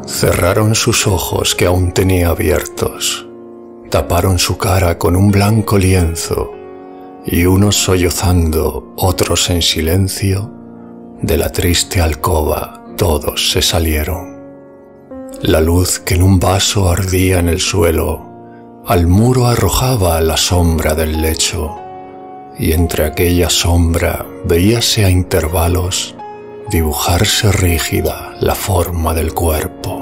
Cerraron sus ojos que aún tenía abiertos, taparon su cara con un blanco lienzo, y unos sollozando, otros en silencio, de la triste alcoba todos se salieron. La luz que en un vaso ardía en el suelo, al muro arrojaba la sombra del lecho, y entre aquella sombra veíase a intervalos dibujarse rígida la forma del cuerpo.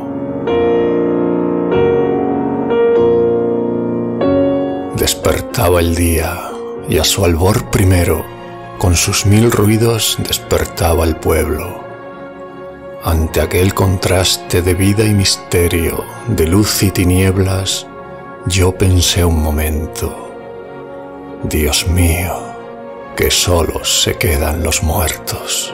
Despertaba el día, y a su albor primero, con sus mil ruidos despertaba el pueblo. Ante aquel contraste de vida y misterio, de luz y tinieblas, yo pensé un momento: Dios mío, que solos se quedan los muertos.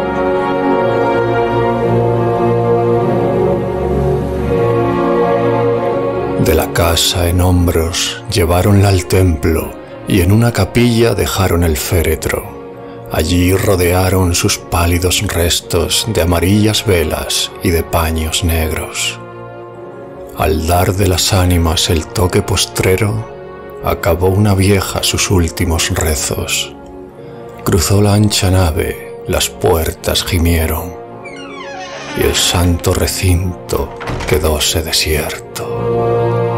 De la casa en hombros lleváronla al templo y en una capilla dejaron el féretro. Allí rodearon sus pálidos restos de amarillas velas y de paños negros. Al dar de las ánimas el toque postrero, acabó una vieja sus últimos rezos. Cruzó la ancha nave, las puertas gimieron, y el santo recinto quedóse desierto.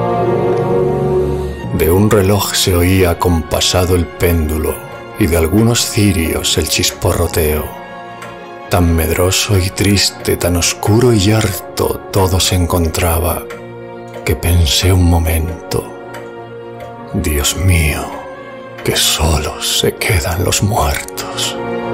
De un reloj se oía compasado el péndulo y de algunos cirios el chisporroteo. Tan medroso y triste, tan oscuro y harto todo se encontraba, que pensé un momento: Dios mío, que solos se quedan los muertos.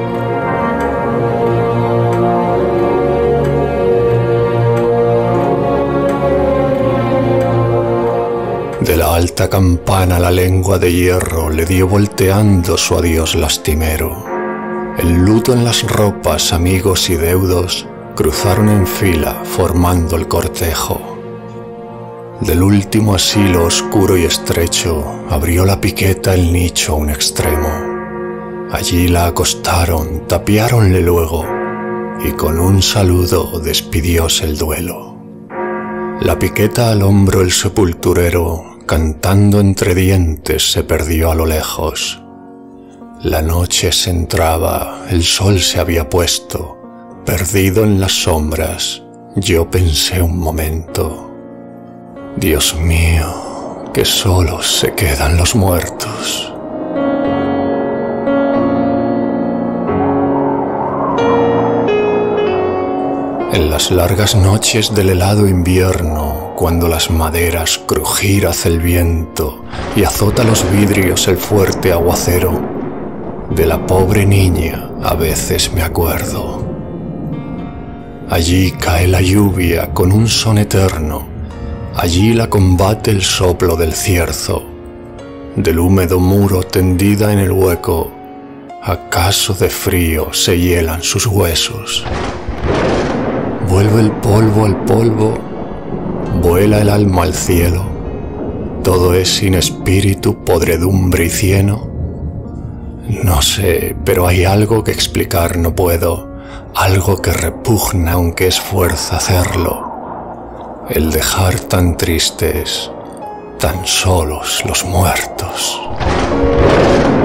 De la alta campana la lengua de hierro le dio volteando su adiós lastimero. El luto en las ropas, amigos y deudos cruzaron en fila formando el cortejo. Del último asilo oscuro y estrecho abrió la piqueta el nicho a un extremo. Allí la acostaron, tapiáronle luego, y con un saludo despidióse el duelo. La piqueta al hombro el sepulturero, cantando entre dientes, se perdió a lo lejos. La noche se entraba, el sol se había puesto, perdido en las sombras, yo pensé un momento: Dios mío, que solos se quedan los muertos. En las largas noches del helado invierno, cuando las maderas crujir hace el viento y azota los vidrios el fuerte aguacero, de la pobre niña a veces me acuerdo. Allí cae la lluvia con un son eterno, allí la combate el soplo del cierzo. Del húmedo muro tendida en el hueco, acaso de frío se hielan sus huesos. Vuelve el polvo al polvo, vuela el alma al cielo, todo es sin espíritu, podredumbre y cieno. No sé, pero hay algo que explicar no puedo, algo que repugna aunque es fuerza hacerlo. El dejar tan tristes, tan solos los muertos.